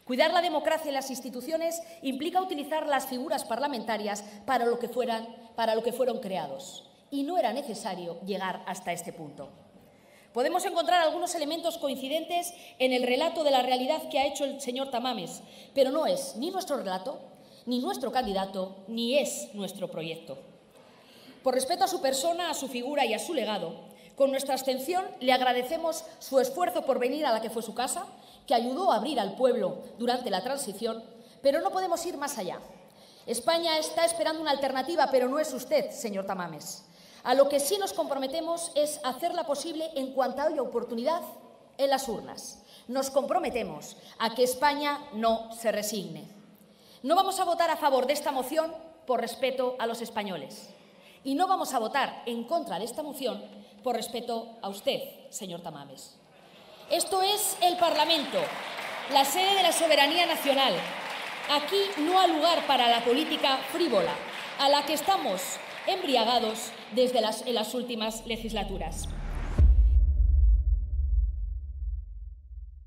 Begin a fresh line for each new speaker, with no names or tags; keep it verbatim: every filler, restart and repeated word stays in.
Cuidar la democracia y las instituciones implica utilizar las figuras parlamentarias para lo que fueran, para lo que fueron creados. Y no era necesario llegar hasta este punto. Podemos encontrar algunos elementos coincidentes en el relato de la realidad que ha hecho el señor Tamames, pero no es ni nuestro relato, ni nuestro candidato, ni es nuestro proyecto. Por respeto a su persona, a su figura y a su legado, con nuestra abstención le agradecemos su esfuerzo por venir a la que fue su casa, que ayudó a abrir al pueblo durante la transición, pero no podemos ir más allá. España está esperando una alternativa, pero no es usted, señor Tamames. A lo que sí nos comprometemos es hacerla posible en cuanto haya oportunidad en las urnas. Nos comprometemos a que España no se resigne. No vamos a votar a favor de esta moción por respeto a los españoles. Y no vamos a votar en contra de esta moción por respeto a usted, señor Tamames. Esto es el Parlamento, la sede de la soberanía nacional. Aquí no hay lugar para la política frívola, a la que estamos embriagados desde las, en las últimas legislaturas.